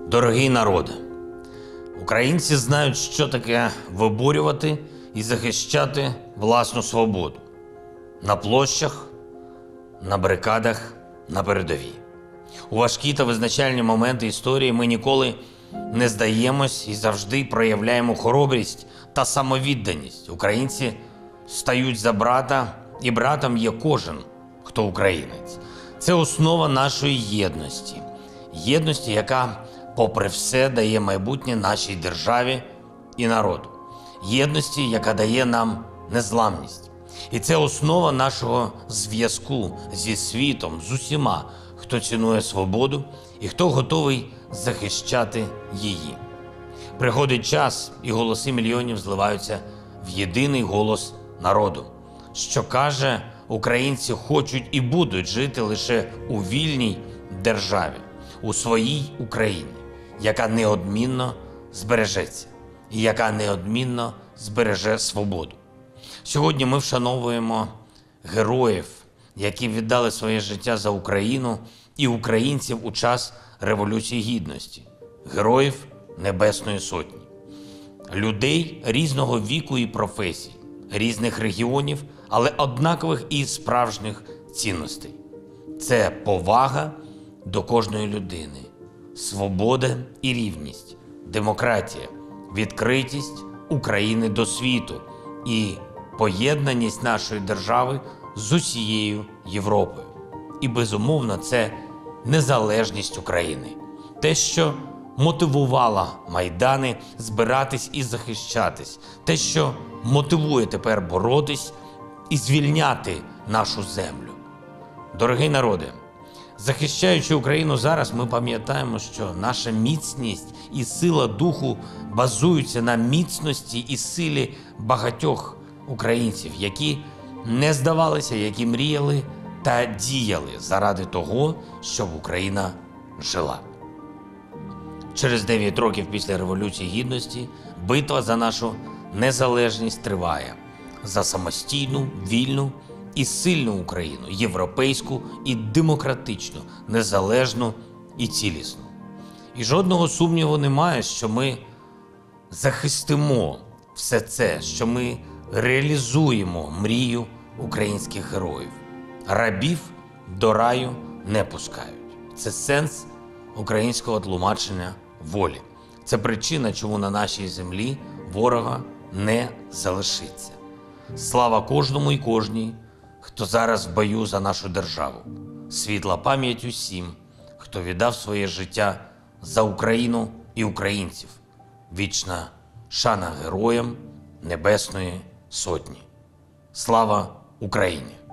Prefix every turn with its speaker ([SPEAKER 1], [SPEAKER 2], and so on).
[SPEAKER 1] Дорогий народе, українці знають, що таке виборювати і захищати власну свободу на площах, на барикадах, на передовій. У важкі та визначальні моменти історії ми ніколи не здаємось і завжди проявляємо хоробрість та самовідданість. Українці стають за брата, і братом є кожен, хто українець. Це основа нашої єдності. Єдності, яка, попри все, дає майбутнє нашій державі і народу. Єдності, яка дає нам незламність. І це основа нашого зв'язку зі світом, з усіма, хто цінує свободу і хто готовий захищати її. Приходить час, і голоси мільйонів зливаються в єдиний голос народу, що каже, українці хочуть і будуть жити лише у вільній державі, у своїй Україні, яка неодмінно збережеться і яка неодмінно збереже свободу. Сьогодні ми вшановуємо героїв, які віддали своє життя за Україну і українців у час Революції Гідності, героїв Небесної Сотні, людей різного віку і професій, різних регіонів, але однакових і справжніх цінностей. Це повага до кожної людини, свобода і рівність, демократія, відкритість України до світу і поєднаність нашої держави з усією Європою. І, безумовно, це незалежність України. Те, що мотивувало Майдани збиратись і захищатись. Те, що мотивує тепер боротись і звільняти нашу землю. Дорогий народе, захищаючи Україну зараз, ми пам'ятаємо, що наша міцність і сила духу базуються на міцності і силі багатьох українців, які не здавалися, які мріяли та діяли заради того, щоб Україна жила. Через 9 років після Революції Гідності битва за нашу незалежність триває. За самостійну, вільну і сильну Україну, європейську і демократичну, незалежну і цілісну. І жодного сумніву немає, що ми захистимо все це, що ми реалізуємо мрію українських героїв. Рабів до раю не пускають. Це сенс українського тлумачення волі. Це причина, чому на нашій землі ворога не залишиться. Слава кожному і кожній, хто зараз в бою за нашу державу. Світла пам'ять усім, хто віддав своє життя за Україну і українців. Вічна шана героям Небесної Сотні. Слава Україні!